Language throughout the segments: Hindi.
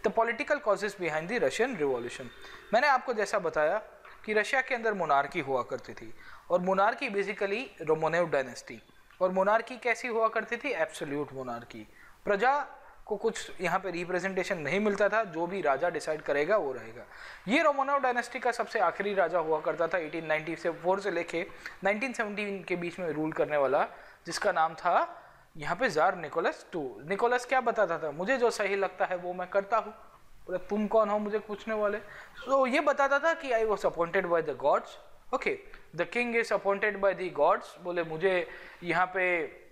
The political causes behind the Russian revolution. मैंने आपको जैसा बताया कि रशिया के अंदर मोनार्की हुआ करती थी, और मोनार्की बेसिकली रोमानोव डायनेस्टी, और मोनार्की कैसी हुआ करती थी? Absolute monarchy. प्रजा को कुछ यहाँ पे रिप्रेजेंटेशन नहीं मिलता था, जो भी राजा डिसाइड करेगा वो रहेगा। ये रोमानोव डायनेस्टी का सबसे आखिरी राजा हुआ करता था 1894 से लेके 1917 के बीच में रूल करने वाला, जिसका नाम था यहाँ पे जार निकोलस II। निकोलस क्या बताता था? मुझे जो सही लगता है वो मैं करता हूँ। बोले तुम कौन हो मुझे पूछने वाले? तो ये बताता था कि I was appointed by the gods. Okay, the king is appointed by the gods. बोले मुझे यहाँ पे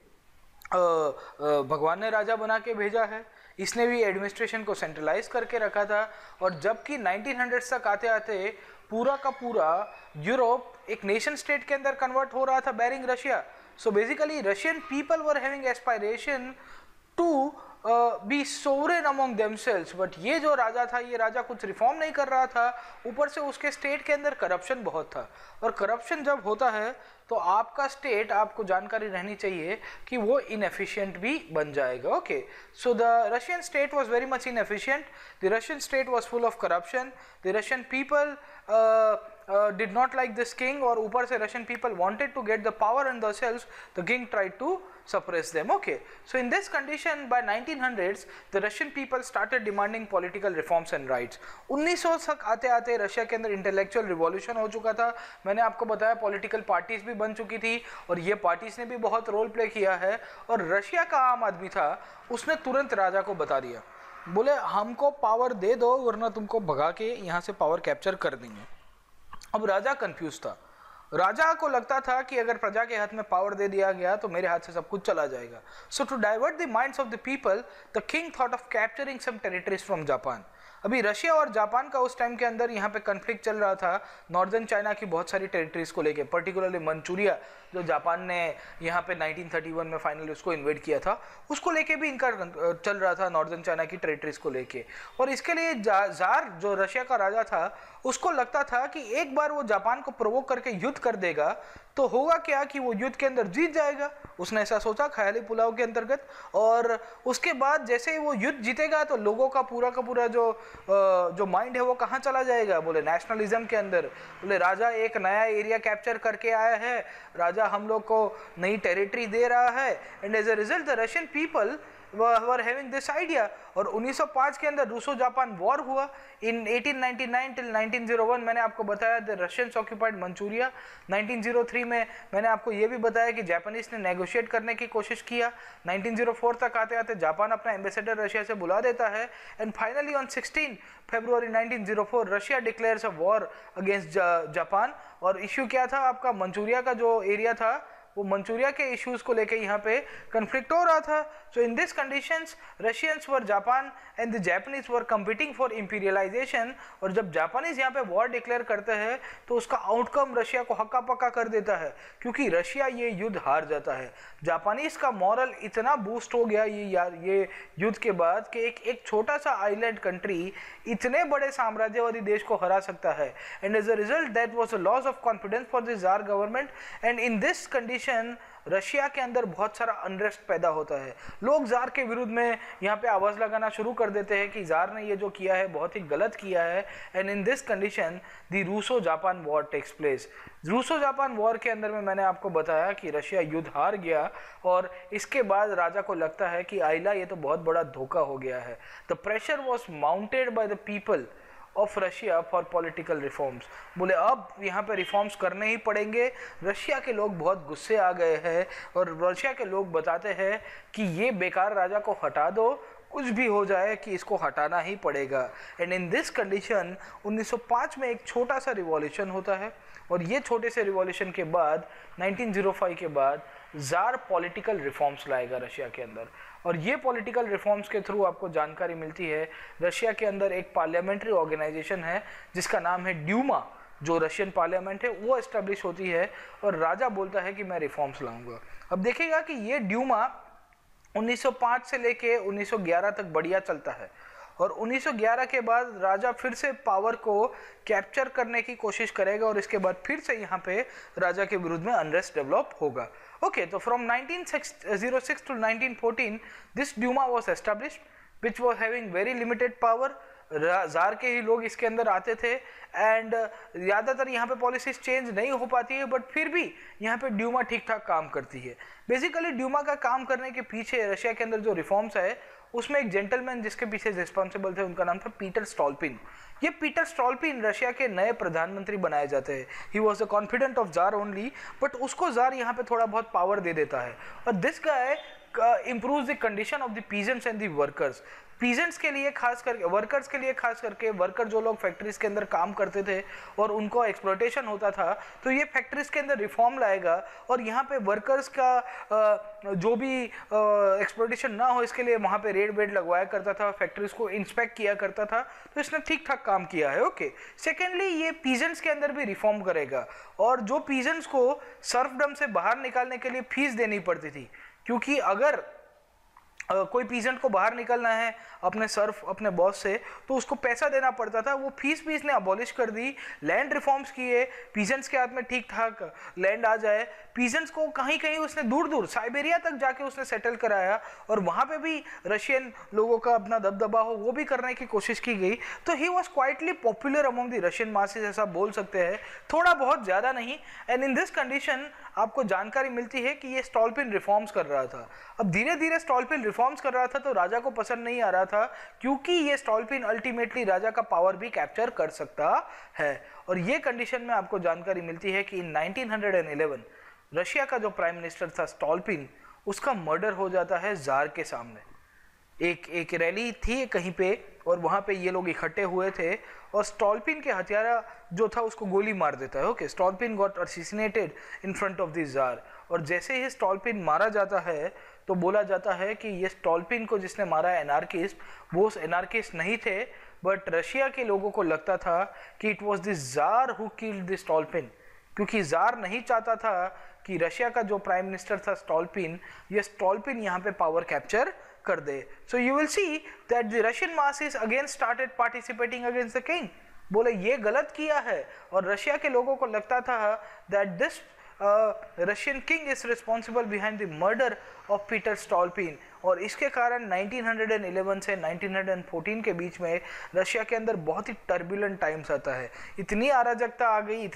भगवान ने राजा बना के भेजा है। इसने भी एडमिनिस्ट्रेशन को सेंट्रलाइज करके रखा था। और जबकि 1900 तक आते आते पूरा का पूरा यूरोप एक नेशन स्टेट के अंदर कन्वर्ट हो रहा था, barring Russia. So basically Russian people were having aspiration to be sovereign among themselves. But ये जो राजा था, ये राजा कुछ रिफॉर्म नहीं कर रहा था, ऊपर से उसके स्टेट के अंदर करप्शन बहुत था। और करप्शन जब होता है तो आपका स्टेट, आपको जानकारी रहनी चाहिए कि वो इनएफिशिएंट भी बन जाएगा। Okay, so the Russian state was very much inefficient, the Russian state was full of corruption, the Russian people did not like this king, और ऊपर से Russian people wanted to get the power in themselves. The king tried to suppress them. Okay, so in this condition by 1900s the Russian people started demanding political reforms and rights. 1900 तक आते आते रशिया के अंदर इंटेलेक्चुअल रिवॉल्यूशन हो चुका था। मैंने आपको बताया पॉलिटिकल पार्टीज भी बन चुकी थी, और ये पार्टीज ने भी बहुत रोल प्ले किया है। और रशिया का आम आदमी था, उसने तुरंत राजा को बता दिया, बोले हमको पावर दे दो वरना तुमको भगा के यहाँ से पावर कैप्चर कर देंगे। अब राजा कंफ्यूज था। राजा को लगता था कि अगर प्रजा के हाथ में पावर दे दिया गया तो मेरे हाथ से सब कुछ चला जाएगा। So to divert the minds of the people, the king thought of capturing some territories from Japan. अभी रशिया और जापान का उस टाइम के अंदर यहाँ पे कन्फ्लिक्ट चल रहा था नॉर्दर्न चाइना की बहुत सारी टेरिटरीज को लेके, पर्टिकुलरली मंचूरिया जो जापान ने यहाँ पे 1931 में फाइनली उसको इन्वेड किया था, उसको लेके भी इनका चल रहा था नॉर्दर्न चाइना की टेरिटरीज को लेके। और इसके लिए जार जो रशिया का राजा था, उसको लगता था कि एक बार वो जापान को प्रोवोक करके युद्ध कर देगा तो होगा क्या कि वो युद्ध के अंदर जीत जाएगा। उसने ऐसा सोचा ख्याली पुलाव के अंतर्गत। और उसके बाद जैसे ही वो युद्ध जीतेगा तो लोगों का पूरा जो माइंड है वो कहाँ चला जाएगा? बोले नेशनलिज्म के अंदर। बोले राजा एक नया एरिया कैप्चर करके आया है, राजा हम लोग को नई टेरिटरी दे रहा है, and as a result the Russian people were having this idea. और 1905 के अंदर रूसो जापान वॉर हुआ। इन 1899 टिल 1901 मैंने आपको बताया द रशियंस ऑक्यूपाइड मंचूरिया। 1903 में मैंने आपको ये भी बताया कि जापानीज ने नेगोशिएट करने की कोशिश किया। 1904 तक आते आते जापान अपना एम्बेसडर रशिया से बुला देता है, and finally on 16 February 1904 Russia declares a war against Japan. और इश्यू क्या था? आपका मंचूरिया का जो एरिया था वो मंचूरिया के इश्यूज को लेके यहाँ पे कन्फ्लिक्ट हो रहा था। So in this conditions Russians were Japan and the Japanese were competing for imperialisation. और जब जापानीज यहाँ पे वॉर डिक्लेयर करते हैं तो उसका आउटकम रशिया को हक्का पक्का कर देता है, क्योंकि रशिया ये युद्ध हार जाता है। जापानीज का मॉरल इतना बूस्ट हो गया ये युद्ध के बाद कि एक छोटा सा आइलैंड कंट्री इतने बड़े साम्राज्यवादी देश को हरा सकता है। And as a result that was a loss of confidence for the tsar government. And in this condition Russia के अंदर बहुत सारा अनरेस्ट पैदा होता है। लोग जार के विरुद्ध में यहाँ पे आवाज लगाना शुरू कर देते हैं कि जार ने ये जो किया है बहुत ही गलत किया है। And in this condition the Russo Japan war takes place. Russo Japan war के अंदर में मैंने आपको बताया कि रशिया युद्ध हार गया, और इसके बाद राजा को लगता है कि आइला ये तो बहुत बड़ा धोखा हो गया है। The pressure was mounted by the people of Russia for political reforms. बोले अब यहाँ पे रिफॉर्म्स करने ही पड़ेंगे। रशिया के लोग बहुत गुस्से आ गए हैं, और रशिया के लोग बताते हैं कि ये बेकार राजा को हटा दो, कुछ भी हो जाए कि इसको हटाना ही पड़ेगा। एंड इन दिस कंडीशन 1905 में एक छोटा सा रिवॉल्यूशन होता है, और ये छोटे से रिवॉल्यूशन के बाद 1905 के बाद जार पॉलिटिकल रिफॉर्म्स लाएगा रशिया के अंदर। और ये पॉलिटिकल रिफॉर्म्स के थ्रू आपको जानकारी मिलती है रशिया के अंदर एक पार्लियामेंट्री ऑर्गेनाइजेशन है जिसका नाम है ड्यूमा, जो रशियन पार्लियामेंट है वो एस्टेब्लिश होती है, और राजा बोलता है कि मैं रिफॉर्म्स लाऊंगा। अब देखिएगा कि ये ड्यूमा 1905 से लेके 1911 तक बढ़िया चलता है, और 1911 के बाद राजा फिर से पावर को कैप्चर करने की कोशिश करेगा, और इसके बाद फिर से यहाँ पे राजा के विरुद्ध में अनरेस्ट डेवलप होगा। ओके, तो from 1906 to 1914 this duma was established. Which was having very limited power. Tsar के ही लोग इसके अंदर आते थे एंड ज़्यादातर यहाँ पे पॉलिसीज चेंज नहीं हो पाती है, बट फिर भी यहाँ पे ड्यूमा ठीक ठाक काम करती है। बेसिकली ड्यूमा का काम करने के पीछे रशिया के अंदर जो रिफॉर्म्स है उसमें एक जेंटलमैन जिसके पीछे रिस्पॉन्सिबल थे उनका नाम था पीटर स्टॉल्पिन। ये पीटर स्टॉल्पिन रशिया के नए प्रधानमंत्री बनाए जाते हैं। He was the confident of tsar only, but उसको जार यहाँ पे थोड़ा बहुत पावर दे देता है और this guy improves the condition of the peasants and the workers। Peasants के लिए खास करके, वर्कर्स के लिए खास करके, वर्कर जो लोग फैक्ट्रीज के अंदर काम करते थे और उनको एक्सप्लॉयटेशन होता था, तो ये फैक्ट्रीज के अंदर रिफॉर्म लाएगा और यहाँ पे वर्कर्स का जो भी एक्सप्लॉयटेशन ना हो इसके लिए वहाँ पे रेड वेड लगवाया करता था, फैक्ट्रीज को इंस्पेक्ट किया करता था, तो इसने ठीक ठाक काम किया है। ओके, सेकेंडली ये पीजेंट्स के अंदर भी रिफॉर्म करेगा और जो पीजेंट्स को सर्फडम से बाहर निकालने के लिए फीस देनी पड़ती थी, क्योंकि अगर कोई पीजेंट को बाहर निकलना है अपने सर्फ अपने बॉस से तो उसको पैसा देना पड़ता था, वो फीस भी इसने अबॉलिश कर दी। लैंड रिफॉर्म्स किए, पीजेंट्स के हाथ में ठीक ठाक लैंड आ जाए। पीजेंट्स को कहीं कहीं उसने दूर दूर साइबेरिया तक जाके उसने सेटल कराया और वहाँ पे भी रशियन लोगों का अपना दबदबा हो वो भी करने की कोशिश की गई। तो he was quietly popular among the Russian masses, ऐसा बोल सकते हैं, थोड़ा बहुत ज़्यादा नहीं। एंड इन दिस कंडीशन आपको जानकारी मिलती है कि ये स्टॉल्पिन रिफॉर्म्स कर रहा था। अब धीरे धीरे स्टॉल्पिन रिफॉर्म्स कर रहा था तो राजा को पसंद नहीं आ रहा था, क्योंकि ये स्टॉल्पिन अल्टीमेटली राजा का पावर भी कैप्चर कर सकता है। और ये कंडीशन में आपको जानकारी मिलती है कि इन 1911 रशिया का जो प्राइम मिनिस्टर था स्टॉल्पिन, उसका मर्डर हो जाता है जार के सामने। एक रैली थी कहीं पे और वहाँ पे ये लोग इकट्ठे हुए थे और स्टॉल्पिन के हथियारा जो था उसको गोली मार देता है। Okay, Stolypin got assassinated in front of the tsar. और जैसे ही स्टॉल्पिन मारा जाता है तो बोला जाता है कि ये स्टॉल्पिन को जिसने मारा है एनार्किस्ट, वो एनार्किस्ट नहीं थे, बट रशिया के लोगों को लगता था कि it was the tsar who killed the Stolypin, क्योंकि जार नहीं चाहता था कि रशिया का जो प्राइम मिनिस्टर था स्टॉल्पिन, ये स्टॉल्पिन यहाँ पे पावर कैप्चर कर दे। So you will see that the Russian masses again started participating against the king. बोले ये गलत किया है और रशिया के लोगों को लगता था that this Russian king is responsible behind the murder of Peter Stolypin. और इसके कारण 1911 से 1914 के बीच में रशिया के अंदर बहुत ही टर्बुलेंट टाइम्स आता है। इतनी अराजकता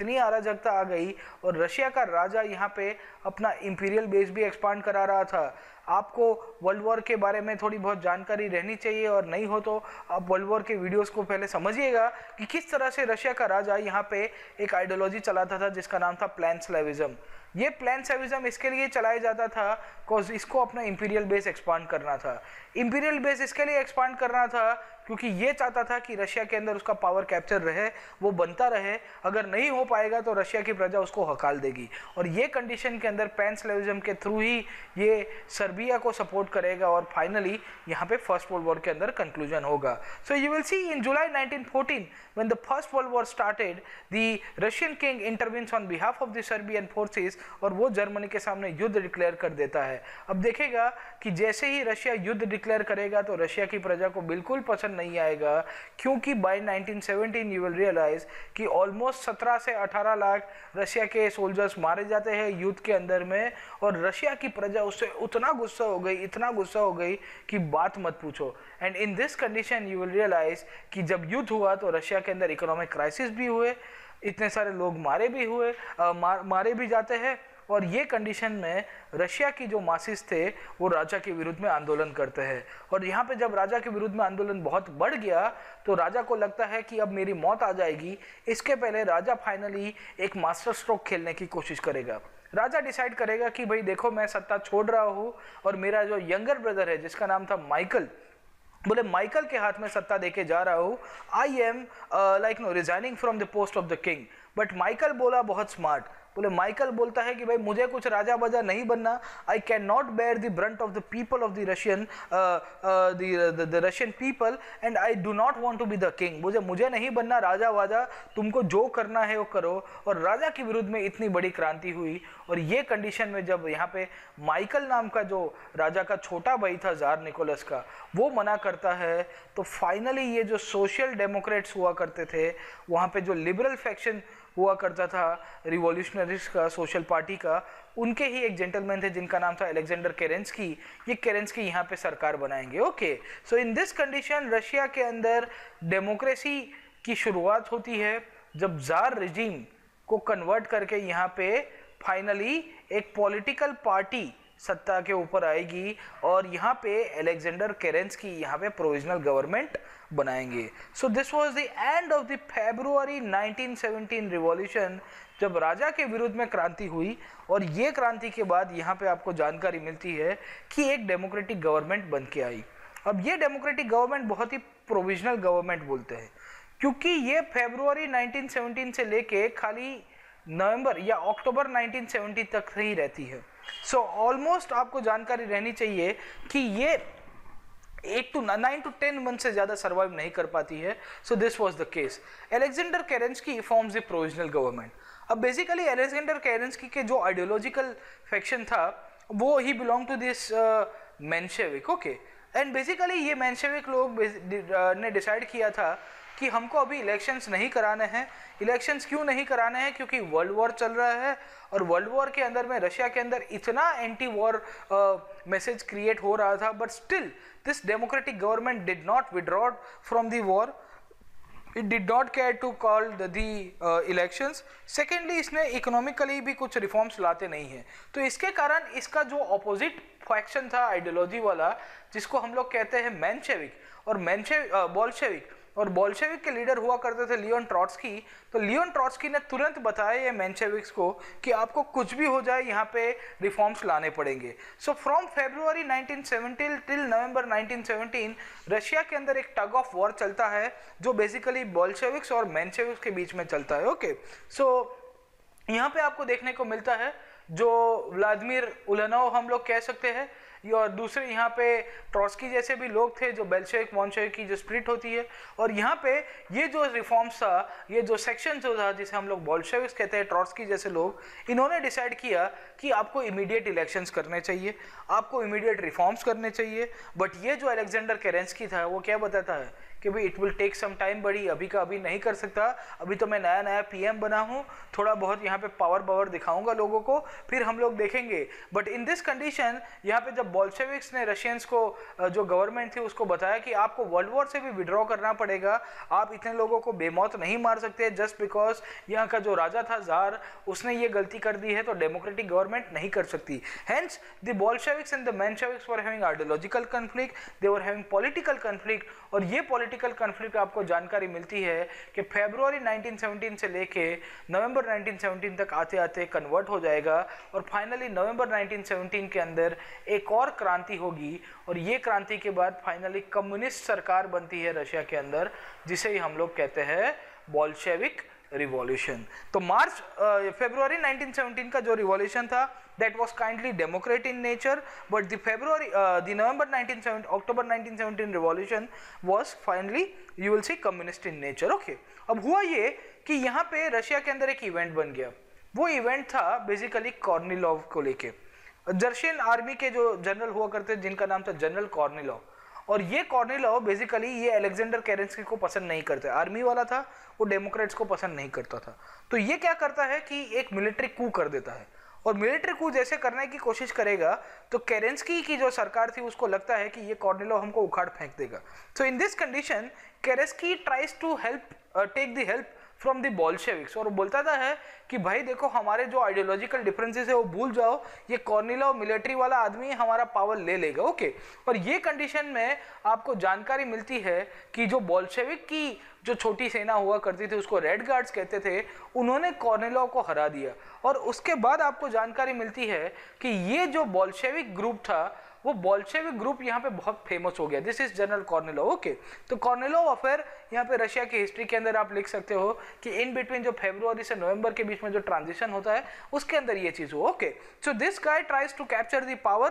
आ गई और रशिया का राजा यहाँ पे अपना इंपीरियल बेस भी एक्सपांड करा रहा था। आपको वर्ल्ड वॉर के बारे में थोड़ी बहुत जानकारी रहनी चाहिए और नहीं हो तो आप वर्ल्ड वॉर के वीडियोस को पहले समझिएगा कि किस तरह से रशिया का राजा यहाँ पे एक आइडियोलॉजी चलाता था जिसका नाम था प्लान स्लेविज्म। ये प्लान स्लेविज्म इसके लिए चलाया जाता था बिकॉज इसको अपना इंपीरियल बेस एक्सपांड करना था। इंपीरियल बेस इसके लिए एक्सपांड करना था क्योंकि ये चाहता था कि रशिया के अंदर उसका पावर कैप्चर रहे, वो बनता रहे। अगर नहीं हो पाएगा तो रशिया की प्रजा उसको हकाल देगी। और ये कंडीशन के अंदर पैन स्लेविज्म के थ्रू ही ये सर्बिया को सपोर्ट करेगा और फाइनली यहाँ पे फर्स्ट वर्ल्ड वॉर के अंदर कंक्लूजन होगा। So you will see in July 1914 when the First World War started, the Russian king intervenes on behalf of the Serbian forces और वो जर्मनी के सामने युद्ध डिक्लेयर कर देता है। अब देखेगा कि जैसे ही रशिया युद्ध डिक्लेयर करेगा तो रशिया की प्रजा को बिल्कुल पसंद नहीं आएगा, क्योंकि बाय 1917 यू विल रियलाइज कि ऑलमोस्ट 17 से 18 लाख रशिया के सोल्जर्स मारे जाते हैं युद्ध के अंदर में। और रशिया की प्रजा उससे इतना गुस्सा हो गई कि बात मत पूछो। And in this condition you will realise कि जब युद्ध हुआ तो रशिया के अंदर इकोनॉमिक क्राइसिस भी हुए, इतने सारे लोग मारे भी जाते हैं। और ये कंडीशन में रशिया की जो मासिस थे वो राजा के विरुद्ध में आंदोलन करते हैं। और यहाँ पे जब राजा के विरुद्ध में आंदोलन बहुत बढ़ गया तो राजा को लगता है कि अब मेरी मौत आ जाएगी। इसके पहले राजा फाइनली एक मास्टर स्ट्रोक खेलने की कोशिश करेगा। राजा डिसाइड करेगा कि भाई देखो, मैं सत्ता छोड़ रहा हूँ और मेरा जो यंगर ब्रदर है जिसका नाम था माइकल, बोले माइकल के हाथ में सत्ता देके जा रहा हूँ। I am resigning from the post of the king. But Michael बोला बहुत स्मार्ट, बोले माइकल बोलता है कि भाई मुझे कुछ राजा बजा नहीं बनना। I can not bear the brunt of the people of the Russian people and I do not want to be the king. मुझे नहीं बनना राजा वाजा, तुमको जो करना है वो करो। और राजा के विरुद्ध में इतनी बड़ी क्रांति हुई। और ये कंडीशन में जब यहाँ पे माइकल नाम का जो राजा का छोटा भाई था जार निकोलस का, वो मना करता है, तो फाइनली ये जो सोशल डेमोक्रेट्स हुआ करते थे वहाँ पे जो लिबरल फैक्शन हुआ करता था रिवॉल्यूशनरीज का, सोशल पार्टी का, उनके ही एक जेंटलमैन थे जिनका नाम था अलेक्जेंडर केरेंस्की। ये केरेंस्की यहाँ पे सरकार बनाएंगे। Okay, so in this condition Russia के अंदर डेमोक्रेसी की शुरुआत होती है जब जार रिजीम को कन्वर्ट करके यहाँ पे फाइनली एक पॉलिटिकल पार्टी सत्ता के ऊपर आएगी और यहाँ पे अलेक्जेंडर केरेंस्की यहाँ पे प्रोविजनल गवर्नमेंट बनाएंगे। So this was the end of the February 1917 revolution, जब राजा के विरुद्ध में क्रांति हुई। और ये क्रांति के बाद यहाँ पे आपको जानकारी मिलती है कि एक डेमोक्रेटिक गवर्नमेंट बन के आई। अब ये डेमोक्रेटिक गवर्नमेंट बहुत ही प्रोविजनल गवर्नमेंट बोलते हैं, क्योंकि ये फरवरी 1917 से लेके खाली नवंबर या अक्टूबर 1970 तक ही रहती है। सो ऑलमोस्ट आपको जानकारी रहनी चाहिए कि ये 9 to 10 मंथ से ज्यादा सर्वाइव नहीं कर पाती है। So this was the case. Alexander Kerensky forms the provisional government. अब बेसिकली अलेक्जेंडर केरेंस्की के जो आइडियोलॉजिकल फैक्शन था वो ही belong to this Menshevik. Okay, and basically ये मेंशेविक लोग ने डिसाइड किया था कि हमको अभी इलेक्शंस नहीं कराने हैं। इलेक्शंस क्यों नहीं कराने हैं? क्योंकि वर्ल्ड वॉर चल रहा है और वर्ल्ड वॉर के अंदर में रशिया के अंदर इतना एंटी वॉर मैसेज क्रिएट हो रहा था, but still this democratic government did not withdraw from the war, it did not care to call the elections. Secondly, इसने इकोनॉमिकली भी कुछ रिफॉर्म्स लाते नहीं हैं, तो इसके कारण इसका जो अपोजिट फैक्शन था आइडियोलॉजी वाला, जिसको हम लोग कहते हैं मेंशेविक और बोल्शेविक, और बोल्शेविक के लीडर हुआ करते थे लियोन ट्रॉट्स्की। तो लियोन ट्रॉट्स्की ने तुरंत बताया ये मेंशेविक्स को कि आपको कुछ भी हो जाए यहाँ पे रिफॉर्म्स लाने पड़ेंगे। So from February 1917 till November 1917 Russia के अंदर एक टग ऑफ वॉर चलता है जो बेसिकली बोल्शेविक्स और मेंशेविक्स के बीच में चलता है। ओके, सो यहाँ पे आपको देखने को मिलता है जो व्लादिमीर उलनोव हम लोग कह सकते हैं, और दूसरे यहाँ पे ट्रॉट्स्की जैसे भी लोग थे, जो बेल्शेविक मोल्शेविक की जो स्प्लिट होती है। और यहाँ पे ये जो रिफॉर्म्स था, ये जो सेक्शन जो था जिसे हम लोग बोल्शेविक्स कहते हैं, ट्रॉट्स्की जैसे लोग, इन्होंने डिसाइड किया कि आपको इमीडिएट इलेक्शंस करने चाहिए, आपको इमीडिएट रिफॉर्म्स करने चाहिए। बट ये जो अलेक्जेंडर केरेंस्की था वो क्या बताता है कि भाई it will take some time, बड़ी अभी का अभी नहीं कर सकता, अभी तो मैं नया नया पीएम बना हूँ, थोड़ा बहुत यहाँ पे पावर दिखाऊंगा लोगों को, फिर हम लोग देखेंगे। बट इन दिस कंडीशन यहाँ पे जब बोल्शेविक्स ने रशियंस को, जो गवर्नमेंट थी उसको बताया कि आपको वर्ल्ड वॉर से भी विड्रॉ करना पड़ेगा, आप इतने लोगों को बेमौत नहीं मार सकते जस्ट बिकॉज यहाँ का जो राजा था जार, उसने ये गलती कर दी है, तो डेमोक्रेटिक गवर्नमेंट नहीं कर सकती। Hence the Bolsheviks and the Mensheviks were having ideological conflict, they were having political conflict. और ये पॉलिटिकल कॉन्फ्लिक्ट आपको जानकारी मिलती है कि फरवरी 1917 से लेके नवंबर 1917 तक आते आते कन्वर्ट हो जाएगा और फाइनली नवंबर 1917 के अंदर एक और क्रांति होगी। और ये क्रांति के बाद फाइनली कम्युनिस्ट सरकार बनती है रशिया के अंदर, जिसे ही हम लोग कहते हैं बोल्शेविक रिवॉल्यूशन। तो फरवरी 1917 का जो रिवॉल्यूशन था that was kindly democratic in nature, but the November 1917 October 1917 revolution was finally you will see communist in nature. Okay, अब हुआ ये कि यहाँ पे रशिया के अंदर एक इवेंट बन गया। वो इवेंट था बेसिकली कॉर्निलोव को लेके। जर्शियन आर्मी के जो जनरल हुआ करते जिनका नाम था जनरल कॉर्निलोव, और ये कॉर्निलोव बेसिकली ये अलेक्जेंडर केरेंस्की को पसंद नहीं करते, आर्मी वाला था, वो डेमोक्रेट्स को पसंद नहीं करता था। तो ये क्या करता है कि एक मिलिट्री कू कर देता है, और मिलिट्री कू जैसे करने की कोशिश करेगा तो केरेंस्की की जो सरकार थी उसको लगता है कि ये कॉर्निलोव हमको उखाड़ फेंक देगा। So in this condition Kerensky tries to take the help from the Bolsheviks, और बोलता था है कि भाई देखो हमारे जो आइडियोलॉजिकल डिफरेंसेस है वो भूल जाओ, ये कॉर्निलोव मिलिट्री वाला आदमी हमारा पावर ले लेगा। ओके, और ये कंडीशन में आपको जानकारी मिलती है कि जो बोल्शेविक की जो छोटी सेना हुआ करती थी उसको रेड गार्ड्स कहते थे, उन्होंने कॉर्निलोव को हरा दिया। और उसके बाद आपको जानकारी मिलती है कि ये जो बोल्शेविक ग्रुप था वो बोल्शेविक ग्रुप यहाँ पे बहुत फेमस हो गया। This is General Kornilov. Okay, तो कॉर्निलोव अफेयर यहाँ पे रशिया की हिस्ट्री के अंदर आप लिख सकते हो कि इन बिटवीन जो फरवरी से नवंबर के बीच में जो ट्रांजिशन होता है उसके अंदर ये चीज हो। Okay, so this guy tries to capture the power.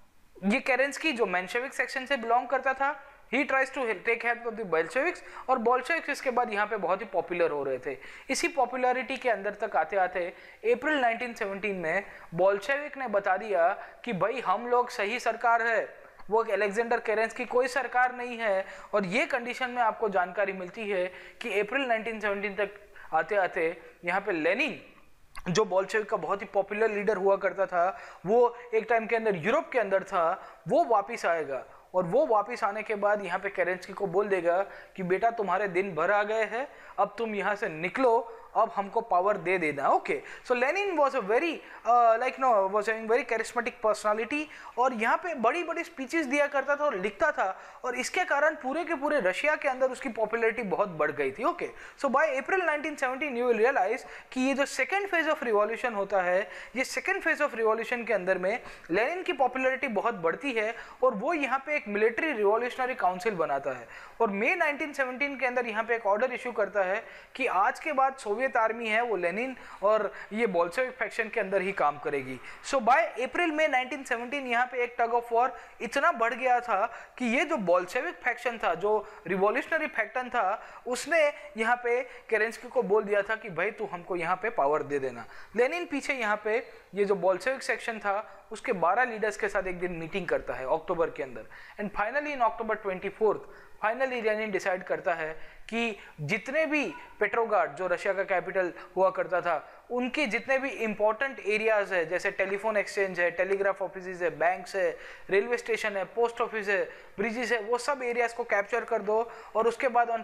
ये केरेंस्की जो मेंशेविक सेक्शन से बिलोंग करता था, he tries to take help of the Bolsheviks, और बोल्शेविक्स इसके बाद यहाँ पे बहुत ही पॉपुलर हो रहे थे। इसी पॉपुलैरिटी के अंदर तक आते आते अप्रैल 1917 में बोल्शेविक ने बता दिया कि भाई हम लोग सही सरकार है, वो अलेक्जेंडर केरेंस्की कोई सरकार नहीं है। और ये कंडीशन में आपको जानकारी मिलती है कि अप्रैल 1917 तक आते आते यहाँ पे लेनिन जो बोल्शेविक का बहुत ही पॉपुलर लीडर हुआ करता था, वो एक टाइम के अंदर यूरोप के अंदर था, वो वापिस आएगा और वो वापस आने के बाद यहाँ पे केरेंस्की को बोल देगा कि बेटा तुम्हारे दिन भर आ गए हैं, अब तुम यहाँ से निकलो, अब हमको पावर दे देना। Okay, so Lenin was a very was having very charismatic personality और यहाँ पे बड़ी बड़ी स्पीचेस दिया करता था और लिखता था और इसके कारण पूरे के पूरे रशिया के अंदर उसकी पॉपुलैरिटी बहुत बढ़ गई थी। Okay, so by April 1917 you will realise कि ये जो सेकेंड फेज ऑफ रिवॉल्यूशन होता है, ये सेकेंड फेज ऑफ रिवॉल्यूशन के अंदर में लेनिन की पॉपुलैरिटी बहुत बढ़ती है और वो यहाँ पे एक मिलिट्री रिवॉल्यूशनरी काउंसिल बनाता है और मई 1917 के अंदर यहाँ पे एक ऑर्डर इशू करता है कि आज के बाद सोवियत आर्मी है वो लेनिन और ये बोल्शेविक फैक्शन के अंदर ही काम करेगी। सो बाय अप्रैल में 1917 यहाँ पे एक टग ऑफ वॉर इतना बढ़ गया था कि ये जो बोल्शेविक फैक्शन था, जो रिवॉल्यूशनरी फैक्शन था, उसने यहाँ पे केरेंस्की को बोल दिया था कि भाई तू हमको यहाँ पे पावर दे देना। लेनिन पीछे यहाँ पे ये जो बोल्शेविक सेक्शन था उसके 12 लीडर्स के साथ एक दिन मीटिंग करता है अक्टूबर के अंदर and finally in October 24 finally Lenin decide करता है कि जितने भी पेट्रोग्राड जो रशिया का कैपिटल हुआ करता था उनके जितने भी इंपॉर्टेंट एरियाज है, जैसे टेलीफोन एक्सचेंज है, टेलीग्राफ ऑफिस है, बैंक्स है, रेलवे स्टेशन है, पोस्ट ऑफिस है, ब्रिजेस है, वो सब एरियाज को कैप्चर कर दो और उसके बाद on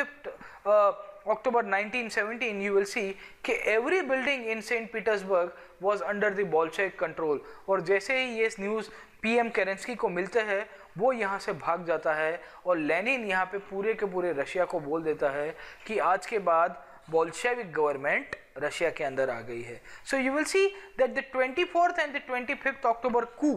25 October 1917 you will see कि every building in St. Petersburg was under the Bolshevik control और जैसे ही ये न्यूज़ पीएम केरेंस्की को मिलते हैं वो यहाँ से भाग जाता है और लेनिन यहाँ पे पूरे के पूरे रशिया को बोल देता है कि आज के बाद बोल्शेविक गवर्नमेंट रशिया के अंदर आ गई है। So you will see that the 24th and the 25th October coup,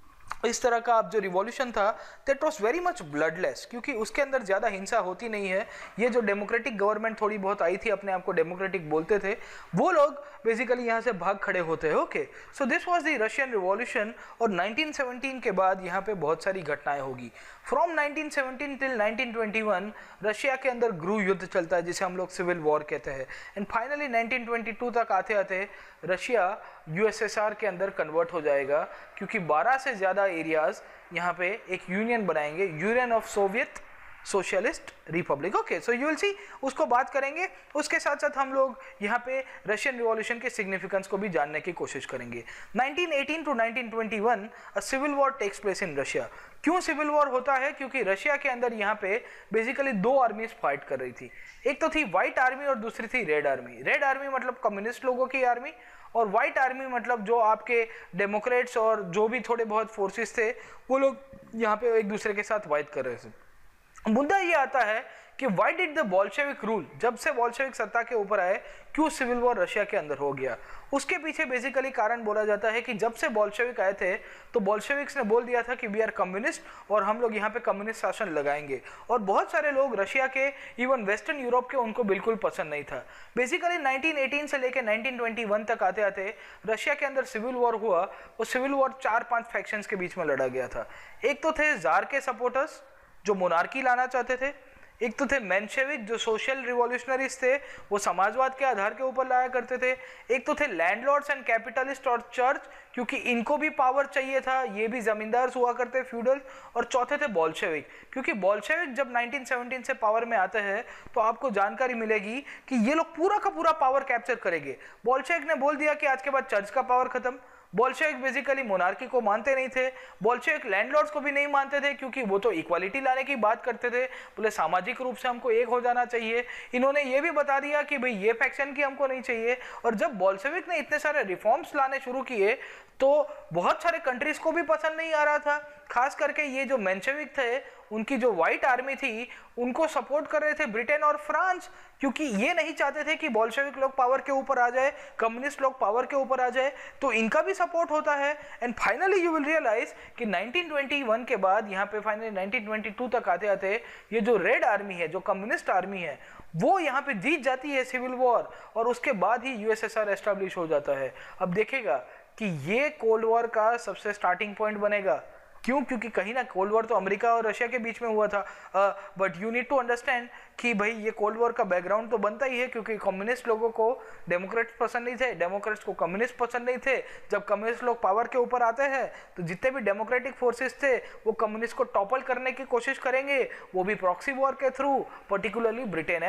इस तरह का अब जो रिवॉल्यूशन था that was very much bloodless, क्योंकि उसके अंदर ज़्यादा हिंसा होती नहीं है। ये जो डेमोक्रेटिक गवर्नमेंट थोड़ी बहुत आई थी, अपने आप को डेमोक्रेटिक बोलते थे, वो लोग बेसिकली यहाँ से भाग खड़े होते हैं। Okay, so this was the Russian revolution और 1917 के बाद यहाँ पे बहुत सारी घटनाएं होगी। फ्रॉम 1917 टिल 1921 रशिया के अंदर गृह युद्ध चलता है जिसे हम लोग सिविल वॉर कहते हैं एंड फाइनली 1922 तक आते आते रशिया यूएसएसआर के अंदर कन्वर्ट हो जाएगा, क्योंकि 12 से ज़्यादा एरियाज यहाँ पे एक यूनियन बनाएंगे, union of Soviet socialist republic. Okay, so you will see, उसको बात करेंगे। उसके साथ साथ हम लोग यहाँ पे रशियन रिवॉल्यूशन के सिग्निफिकेंस को भी जानने की कोशिश करेंगे। 1918 to 1921 a civil war takes place in Russia. क्यों सिविल वॉर होता है? क्योंकि रशिया के अंदर यहाँ पे बेसिकली दो आर्मीज फाइट कर रही थी। एक तो थी व्हाइट आर्मी और दूसरी थी रेड आर्मी। रेड आर्मी मतलब कम्युनिस्ट लोगों की आर्मी और व्हाइट आर्मी मतलब जो आपके डेमोक्रेट्स और जो भी थोड़े बहुत फोर्सेस थे वो लोग यहाँ पे एक दूसरे के साथ फाइट कर रहे थे। मुद्दा ये आता है कि why did the Bolshevik rule, जब से बोल्शेविक सत्ता के ऊपर आए क्यों सिविल वॉर रशिया के अंदर हो गया? उसके पीछे बेसिकली कारण बोला जाता है कि जब से बोल्शेविक आए थे तो बोल्शेविक्स ने बोल दिया था कि वी आर कम्युनिस्ट और हम लोग यहाँ पे कम्युनिस्ट शासन लगाएंगे, और बहुत सारे लोग रशिया के इवन वेस्टर्न यूरोप के उनको बिल्कुल पसंद नहीं था। बेसिकली 1918 से लेकर 1921 तक आते आते रशिया के अंदर सिविल वॉर हुआ। वो सिविल वॉर 4-5 फैक्शंस के बीच में लड़ा गया था। एक तो थे जार के सपोर्टर्स जो मोनार्की लाना चाहते थे, एक तो थे मेंशेविक जो सोशल रिवॉल्यूशनरीज थे, वो समाजवाद के आधार के ऊपर लाया करते थे, एक तो थे लैंडलॉर्ड्स एंड कैपिटलिस्ट और चर्च क्योंकि इनको भी पावर चाहिए था, ये भी जमींदार हुआ करते फ्यूडल, और चौथे थे बोल्शेविक क्योंकि बोल्शेविक जब 1917 से पावर में आते हैं तो आपको जानकारी मिलेगी कि ये लोग पूरा का पूरा पावर कैप्चर करेंगे। बोल्शेविक ने बोल दिया कि आज के बाद चर्च का पावर खत्म। बोल्शेविक बेसिकली मोनार्की को मानते नहीं थे, बोल्शेविक लैंडलॉर्ड्स को भी नहीं मानते थे क्योंकि वो तो इक्वालिटी लाने की बात करते थे, बोले सामाजिक रूप से हमको एक हो जाना चाहिए। इन्होंने ये भी बता दिया कि भाई ये फैक्शन की हमको नहीं चाहिए। और जब बोल्शेविक ने इतने सारे रिफॉर्म्स लाने शुरू किए तो बहुत सारे कंट्रीज को भी पसंद नहीं आ रहा था, खास करके ये जो मेंशेविक थे उनकी जो व्हाइट आर्मी थी उनको सपोर्ट कर रहे थे ब्रिटेन और फ्रांस, क्योंकि ये नहीं चाहते थे कि बोल्शेविक लोग पावर के ऊपर आ जाए, कम्युनिस्ट लोग पावर के ऊपर आ जाए, तो इनका भी सपोर्ट होता है। And finally you will realise कि 1921 के बाद यहाँ पे फाइनली 1922 तक आते आते ये जो रेड आर्मी है, जो कम्युनिस्ट आर्मी है, वो यहाँ पे जीत जाती है सिविल वॉर और उसके बाद ही यूएसएसआर एस्टेब्लिश हो जाता है। अब देखेगा कि ये कोल्ड वॉर का सबसे स्टार्टिंग पॉइंट बनेगा। क्यों? क्योंकि कहीं ना कोल्ड वॉर तो अमेरिका और रशिया के बीच में हुआ था, but you need to understand कि भाई ये कोल्ड वॉर का बैकग्राउंड तो बनता ही है क्योंकि कम्युनिस्ट लोगों को डेमोक्रेट्स पसंद नहीं थे, डेमोक्रेट्स को कम्युनिस्ट पसंद नहीं थे। जब कम्युनिस्ट लोग पावर के ऊपर आते हैं तो जितने भी डेमोक्रेटिक फोर्सेस थे वो कम्युनिस्ट को टॉपल करने की कोशिश करेंगे, वो भी प्रॉक्सी वॉर के through, particularly Britain and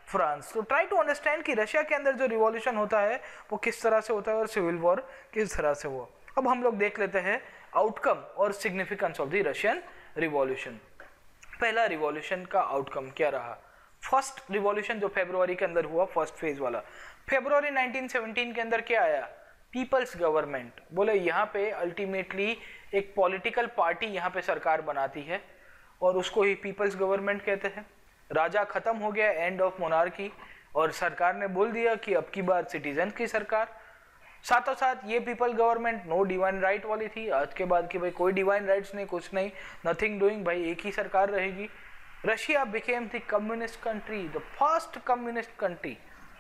France. तो ट्राई टू अंडरस्टैंड कि रशिया के अंदर जो रिवॉल्यूशन होता है वो किस तरह से होता है और सिविल वॉर किस तरह से हुआ। अब हम लोग देख लेते हैं आउटकम और significance of the Russian revolution. पहला रिवॉल्यूशन का आउटकम क्या रहा? फर्स्ट रिवॉल्यूशन जो फरवरी के अंदर हुआ, फर्स्ट फेज वाला, फरवरी 1917 के अंदर क्या आया? People's government. बोले यहाँ पे अल्टीमेटली एक पॉलिटिकल पार्टी यहाँ पे सरकार बनाती है और उसको ही पीपल्स गवर्नमेंट कहते हैं। राजा खत्म हो गया, एंड ऑफ मोनार्की, और सरकार ने बोल दिया कि अब की बार सिटीजन की सरकार। साथों साथ ये people government no divine right वाली थी आज के बाद कि भाई कोई डिवाइन राइट्स नहीं, कुछ नहीं, नथिंग डूइंग, भाई एक ही सरकार रहेगी। Russia became the communist country, the first communist country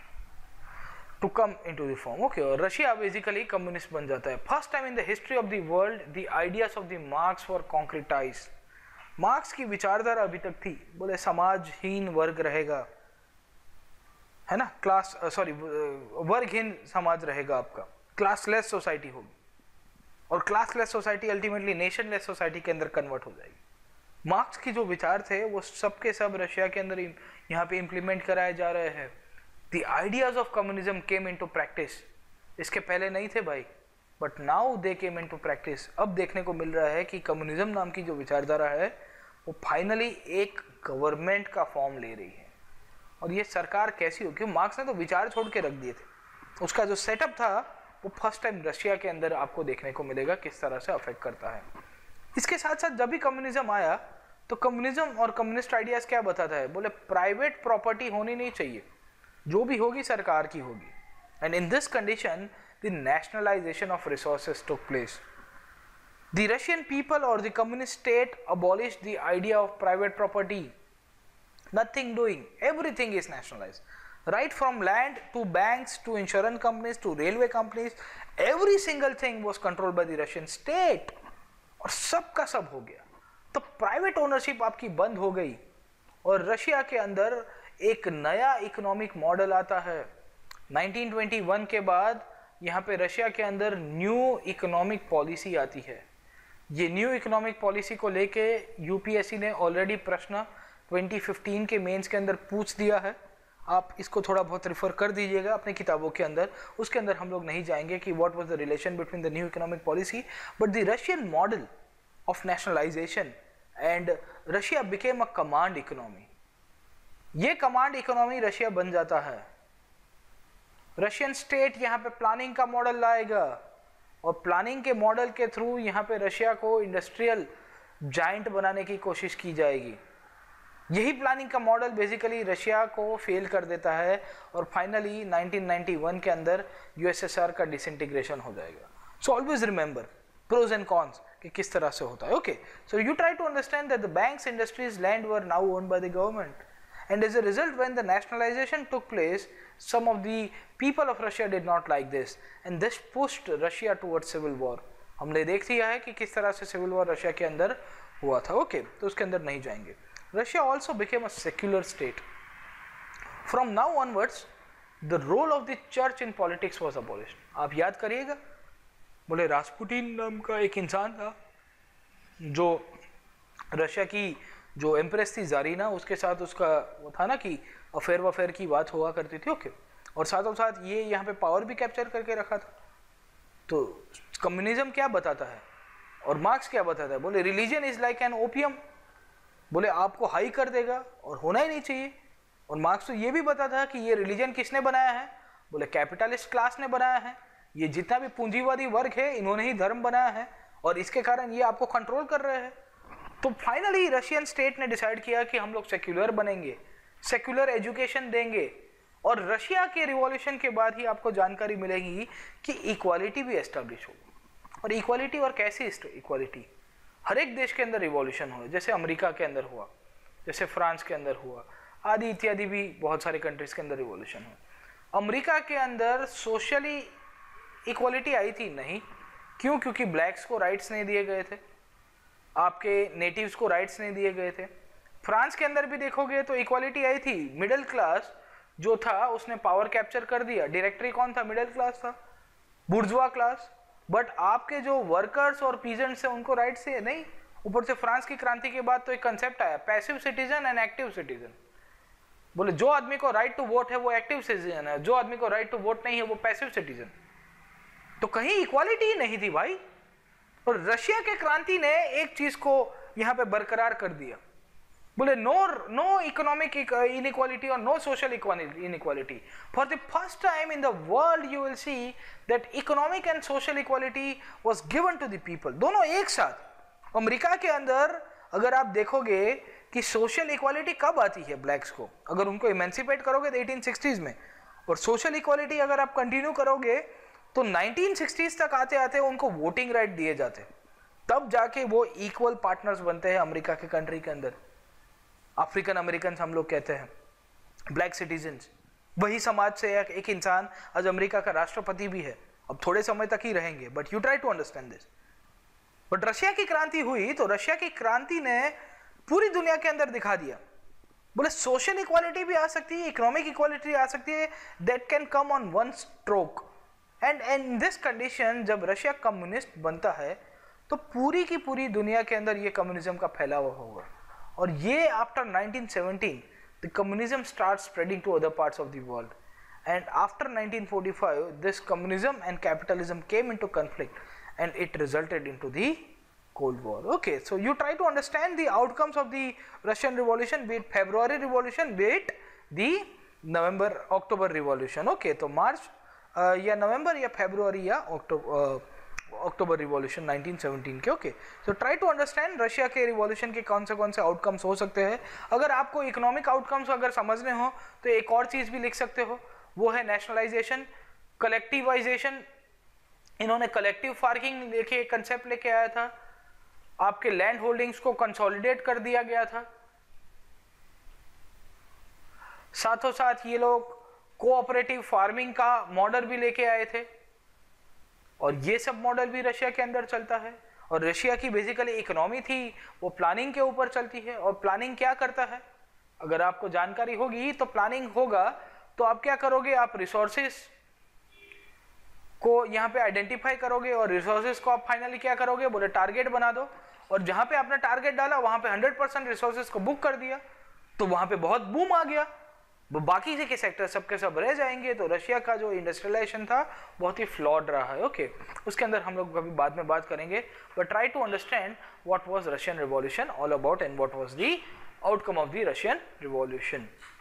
to come into the form. Okay, और रशिया बेसिकली कम्युनिस्ट बन जाता है। First time in the history of the world the ideas of the Marx were concretised. Marx की विचारधारा अभी तक थी, बोले समाजहीन वर्ग रहेगा, है ना, क्लास सॉरी वर्गहीन समाज रहेगा आपका, क्लासलेस सोसाइटी होगी, और classless society ultimately nationless society के अंदर कन्वर्ट हो जाएगी। मार्क्स की जो विचार थे वो सब के सब रशिया के अंदर यहाँ पे इम्प्लीमेंट कराए जा रहे हैं। The ideas of communism came into practice. इसके पहले नहीं थे भाई, but now they came into practice. अब देखने को मिल रहा है कि कम्युनिज्म नाम की जो विचारधारा है वो फाइनली एक गवर्नमेंट का फॉर्म ले रही है। और ये सरकार कैसी होगी? मार्क्स ने तो विचार छोड़ के रख दिए थे, उसका जो सेटअप था वो फर्स्ट टाइम रशिया के अंदर आपको देखने को मिलेगा किस तरह से अफेक्ट करता है। इसके साथ साथ जब भी कम्युनिज्म आया तो कम्युनिज्म और कम्युनिस्ट आइडियाज क्या बताता है? बोले प्राइवेट प्रॉपर्टी होनी नहीं चाहिए, जो भी होगी सरकार की होगी। And in this condition the nationalisation of resources took place. The Russian people और the communist state abolish the idea of private property, nothing doing, everything is nationalized, right from land to banks to insurance companies to railway companies, every single thing was controlled by the Russian state। और सब का सब हो गया, तो प्राइवेट ओनरशिप आपकी बंद हो गई और रशिया के अंदर एक नया इकोनॉमिक मॉडल आता है। 1921 के बाद यहाँ पे रशिया के अंदर न्यू इकोनॉमिक पॉलिसी आती है। ये न्यू इकोनॉमिक पॉलिसी को लेके यूपीएससी ने ऑलरेडी प्रश्न 2015 के मेंस के अंदर पूछ दिया है। आप इसको थोड़ा बहुत रेफर कर दीजिएगा अपनी किताबों के अंदर, उसके अंदर हम लोग नहीं जाएंगे कि what was the relation between the new economic policy but the Russian model of nationalisation and Russia became a command economy. ये कमांड इकोनॉमी रशिया बन जाता है। रशियन स्टेट यहाँ पे प्लानिंग का मॉडल लाएगा और प्लानिंग के मॉडल के थ्रू यहाँ पे रशिया को इंडस्ट्रियल जाइंट बनाने की कोशिश की जाएगी। यही प्लानिंग का मॉडल बेसिकली रशिया को फेल कर देता है और फाइनली 1991 के अंदर यूएसएसआर का डिसइंटीग्रेशन हो जाएगा। So always remember pros and cons कि किस तरह से होता है। Okay, so you try to understand that the banks, industries, land were now owned by the government. And as a result, when the nationalization took place, some of the people of Russia did not like this, and this pushed Russia towards civil war. हमने देख लिया है कि किस तरह से सिविल वॉर रशिया के अंदर हुआ था। ओके, तो उसके अंदर नहीं जाएंगे। Russia also became a secular state. From now onwards, the role of the church in politics was abolished. आप याद करिएगा, बोले रास्पुटिन नाम का एक इंसान था जो रशिया की जो एम्प्रेस थी जारीना, उसके साथ उसका वो था ना कि अफेयर वफेयर की बात हुआ करती थी। ओके, और साथों साथ ये यहाँ पे पावर भी कैप्चर करके रखा था। तो कम्युनिज्म क्या बताता है और मार्क्स क्या बताता है? बोले religion is like an opium, बोले आपको हाई कर देगा और होना ही नहीं चाहिए। और मार्क्स तो ये भी बताता है कि ये रिलीजन किसने बनाया है? बोले कैपिटलिस्ट क्लास ने बनाया है। ये जितना भी पूंजीवादी वर्ग है इन्होंने ही धर्म बनाया है और इसके कारण ये आपको कंट्रोल कर रहे हैं। तो फाइनली रशियन स्टेट ने डिसाइड किया कि हम लोग सेक्युलर बनेंगे, सेक्युलर एजुकेशन देंगे। और रशिया के रिवॉल्यूशन के बाद ही आपको जानकारी मिलेगी कि इक्वालिटी भी एस्टेब्लिश होगी। और इक्वालिटी और कैसी इक्वालिटी? हर एक देश के अंदर रिवॉल्यूशन हुआ, जैसे अमेरिका के अंदर हुआ, जैसे फ्रांस के अंदर हुआ, आदि इत्यादि भी बहुत सारे कंट्रीज के अंदर रिवॉल्यूशन हुआ। अमेरिका के अंदर सोशली इक्वालिटी आई थी नहीं, क्यों? क्योंकि ब्लैक्स को राइट्स नहीं दिए गए थे, आपके नेटिव्स को राइट्स नहीं दिए गए थे। फ्रांस के अंदर भी देखोगे तो इक्वालिटी आई थी, मिडिल क्लास जो था उसने पावर कैप्चर कर दिया। डायरेक्टरी कौन था? मिडिल क्लास था, बुर्जुआ क्लास। बट आपके जो वर्कर्स और पीजेंट्स हैं उनको राइट्स है नहीं। ऊपर से फ्रांस की क्रांति के बाद तो एक कंसेप्ट आया, passive citizen and active citizen. बोले जो आदमी को राइट टू वोट है वो एक्टिव सिटीजन है, जो आदमी को राइट टू वोट नहीं है वो पैसिव सिटीजन। तो कहीं इक्वालिटी ही नहीं थी भाई। और रशिया के क्रांति ने एक चीज को यहां पे बरकरार कर दिया, बोले नो इकोनॉमिक इनइक्वालिटी और no social inequality. For the first time in the world you will see that economic and social equality was given to the people, दोनों एक साथ। अमेरिका के अंदर अगर आप देखोगे कि सोशल इक्वालिटी कब आती है ब्लैक्स को, अगर उनको इमेंसिपेट करोगे तो 1860s में, और सोशल इक्वालिटी अगर आप कंटिन्यू करोगे तो 1960s तक आते आते उनको वोटिंग राइट दिए जाते, तब जाके वो इक्वल पार्टनर्स बनते हैं अमेरिका के कंट्री के अंदर। अफ्रीकन अमेरिकन हम लोग कहते हैं, ब्लैक सिटीजन्स, वही समाज से एक इंसान आज अमेरिका का राष्ट्रपति भी है। अब थोड़े समय तक ही रहेंगे, but you try to understand this. But Russia की क्रांति हुई तो रशिया की क्रांति ने पूरी दुनिया के अंदर दिखा दिया, बोले सोशल इक्वालिटी भी आ सकती है, इकोनॉमिक इक्वालिटी आ सकती है, that can come on one stroke. And in this condition जब रशिया कम्युनिस्ट बनता है तो पूरी की पूरी दुनिया के अंदर ये कम्युनिज्म का फैलावा होगा। और ये after 1917 the communism start spreading to other parts of the world, and after 1945 this communism and capitalism came into conflict and it resulted into the Cold War. Okay, so you try to understand the outcomes of the Russian Revolution, be it February Revolution, be it the October Revolution. Okay, तो मार्च या नवंबर या फरवरी या अक्टूबर रिवॉल्यूशन 1917 के। Okay, so try to understand Russia के रिवॉल्यूशन के कौन से आउटकम्स हो सकते हैं। अगर आपको इकोनॉमिक आउटकम्स अगर समझने हो तो एक और चीज़ भी लिख सकते हो, वो है नेशनलाइजेशन, कलेक्टिवाइजेशन। इन्होंने कलेक्टिव फार्मिंग लेके एक कंसेप्ट लेके आया था, आपके लैंड होल्डिंग्स को कंसोलिडेट कर दिया गया था। साथों साथ ये लोग कोऑपरेटिव फार्मिंग का मॉडल भी लेके आए थे, और ये सब मॉडल भी रशिया के अंदर चलता है। और रशिया की बेसिकली इकोनॉमी थी वो प्लानिंग के ऊपर चलती है। और प्लानिंग क्या करता है, अगर आपको जानकारी होगी तो प्लानिंग होगा तो आप क्या करोगे, आप रिसोर्सेस को यहाँ पे आइडेंटिफाई करोगे और रिसोर्सेज को आप फाइनली क्या करोगे, बोले टारगेट बना दो, और जहाँ पे आपने टारगेट डाला वहाँ पे 100% रिसोर्सेज को बुक कर दिया, तो वहाँ पे बहुत बूम आ गया, बाकी के सेक्टर सबके सब रह जाएंगे। तो रशिया का जो इंडस्ट्रियलाइजेशन था बहुत ही फ्लॉड रहा है। ओके, उसके अंदर हम लोग कभी बाद में बात करेंगे, but try to understand what was Russian revolution all about and what was the outcome of the Russian revolution.